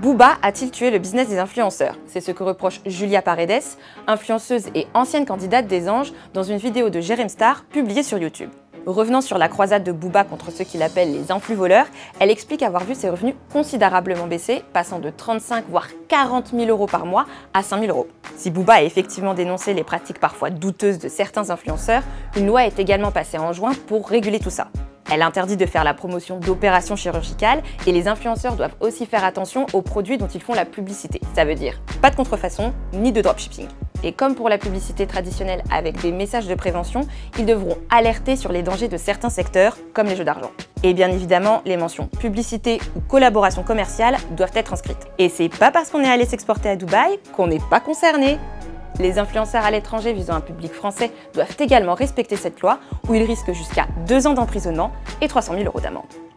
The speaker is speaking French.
Booba a-t-il tué le business des influenceurs? C'est ce que reproche Julia Paredes, influenceuse et ancienne candidate des Anges, dans une vidéo de Jérém Star publiée sur YouTube. Revenant sur la croisade de Booba contre ceux qu'il appelle les influ-voleurs, elle explique avoir vu ses revenus considérablement baisser, passant de 35 voire 40 000 euros par mois à 5 000 euros. Si Booba a effectivement dénoncé les pratiques parfois douteuses de certains influenceurs, une loi est également passée en juin pour réguler tout ça. Elle interdit de faire la promotion d'opérations chirurgicales et les influenceurs doivent aussi faire attention aux produits dont ils font la publicité. Ça veut dire pas de contrefaçon ni de dropshipping. Et comme pour la publicité traditionnelle avec des messages de prévention, ils devront alerter sur les dangers de certains secteurs, comme les jeux d'argent. Et bien évidemment, les mentions publicité ou collaboration commerciale doivent être inscrites. Et c'est pas parce qu'on est allé s'exporter à Dubaï qu'on n'est pas concerné. Les influenceurs à l'étranger visant un public français doivent également respecter cette loi où ils risquent jusqu'à 2 ans d'emprisonnement et 300 000 euros d'amende.